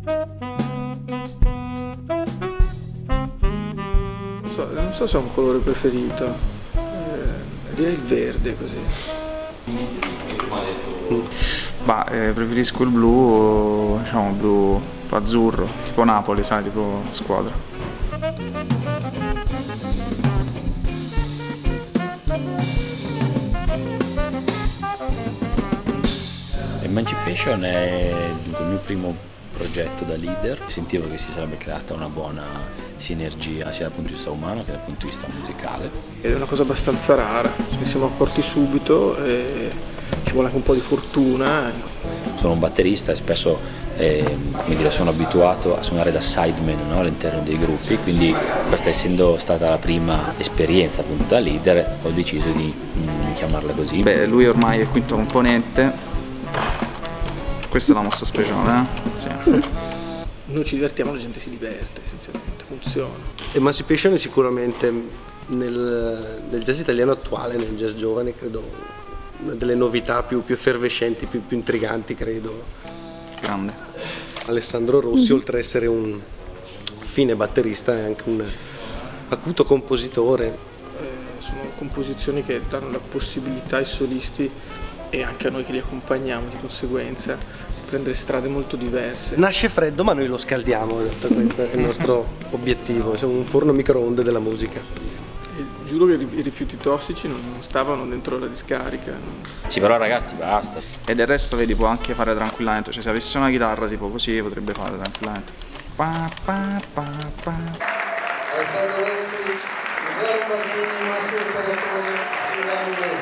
Non so se ho un colore preferito, direi il verde così. Bah, preferisco il blu, diciamo blu azzurro, tipo Napoli, sai, tipo squadra. Emancipation è dunque, il mio primo progetto da leader. Sentivo che si sarebbe creata una buona sinergia sia dal punto di vista umano che dal punto di vista musicale. È una cosa abbastanza rara, ce ne siamo accorti subito e ci vuole anche un po' di fortuna. Sono un batterista e spesso come dire, sono abituato a suonare da sideman, no, all'interno dei gruppi, quindi questa essendo stata la prima esperienza appunto da leader ho deciso di chiamarla così. Beh, lui ormai è il quinto componente, questa è la mossa speciale, Sì. Noi ci divertiamo, la gente si diverte, essenzialmente, funziona. Emancipation è sicuramente nel jazz italiano attuale, nel jazz giovane, credo, una delle novità più effervescenti, più intriganti, credo. Grande. Alessandro Rossi, oltre ad essere un fine batterista, è anche un acuto compositore. Sono composizioni che danno la possibilità ai solisti e anche a noi che li accompagniamo di conseguenza di prendere strade molto diverse. Nasce freddo ma noi lo scaldiamo, questo è il nostro obiettivo, siamo un forno microonde della musica. E giuro che i rifiuti tossici non stavano dentro la discarica. Sì, però ragazzi basta. E del resto vedi può anche fare tranquillamente, cioè se avesse una chitarra tipo così potrebbe fare tranquillamente. Alessandro Rossi, Roberto Martini, Massimo Salvatore,